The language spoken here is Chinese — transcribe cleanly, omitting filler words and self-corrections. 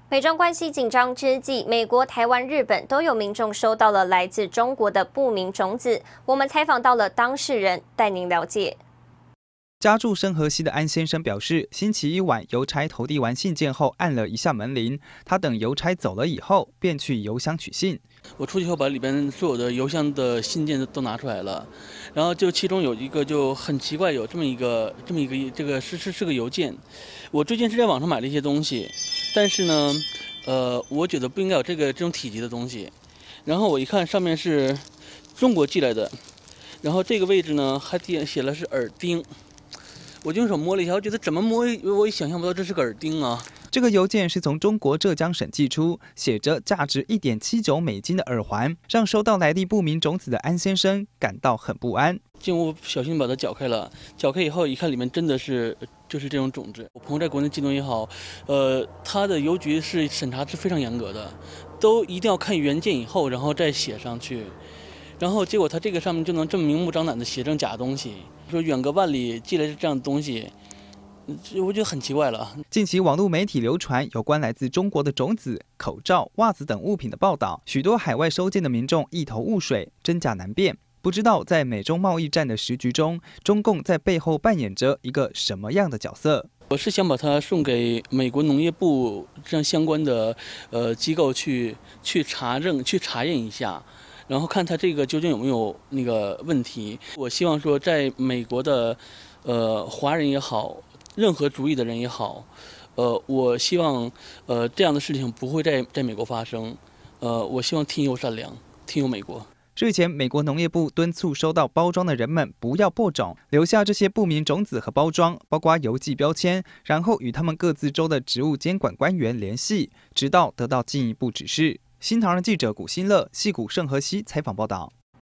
美中关系紧张之际，美国、台湾、日本都有民众收到了来自中国的不明种子。我们采访到了当事人，带您了解。 家住深河西的安先生表示，星期一晚邮差投递完信件后，按了一下门铃。他等邮差走了以后，便去邮箱取信。 我出去后把里边所有的邮箱的信件都拿出来了，然后就其中有一个就很奇怪，有这么一个这个是个邮件。我最近是在网上买了一些东西，但是呢，我觉得不应该有这种体积的东西。然后我一看上面是中国寄来的，然后这个位置呢还写了是耳钉。我就用手摸了一下，我觉得怎么摸我也想象不到这是个耳钉啊。 这个邮件是从中国浙江省寄出，写着价值1.79美金的耳环，让收到来历不明种子的安先生感到很不安。 进屋小心把它搅开了，搅开以后一看里面真的是就是这种种子。我朋友在国内寄东西也好，他的邮局是审查是非常严格的，都一定要看原件以后，然后再写上去。然后结果他这个上面就能这么明目张胆的写成假东西，说远隔万里寄来这样的东西，我觉得很奇怪了。 近期网络媒体流传有关来自中国的种子、口罩、袜子等物品的报道，许多海外收件的民众一头雾水，真假难辨。不知道在美中贸易战的时局中，中共在背后扮演着一个什么样的角色？ 我是想把它送给美国农业部这样相关的机构去查验一下。然后看他这个究竟有没有那个问题。我希望说，在美国的华人也好，任何族裔的人也好，我希望这样的事情不会在美国发生。我希望天佑善良，天佑美国。 日前，美国农业部敦促收到包装的人们不要播种，留下这些不明种子和包装，包括邮寄标签，然后与他们各自州的植物监管官员联系，直到得到进一步指示。新唐人记者古新乐，矽谷圣河西采访报道。